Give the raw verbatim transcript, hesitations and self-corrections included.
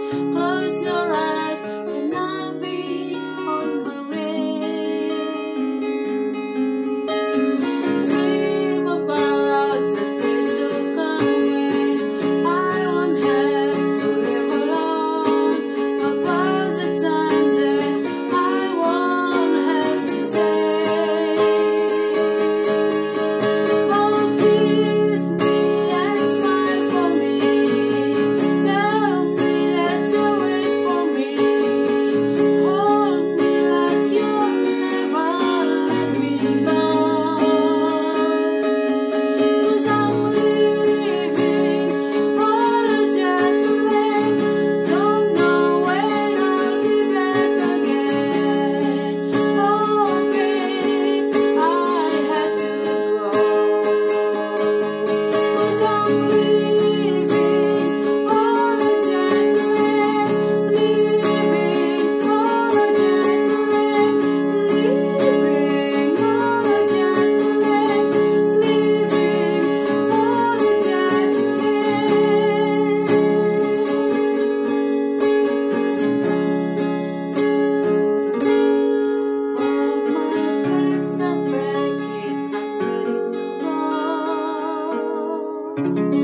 Close your eyes and I'll be on my way. Dream about the days to come when I won't have to live alone. About the time that I won't have to say, oh, kiss me and smile for me. Tell me that you wait for me. Hold me like you'll never let me go. 'Cause I'm living on a jet plane. Don't know when I'll be back again. Oh, babe, I had to go. 'Cause I'm living on a jet plane. Living on a jet plane. Living on a jet plane. Living on a jet plane. All my bags are breaking, I'm ready to go.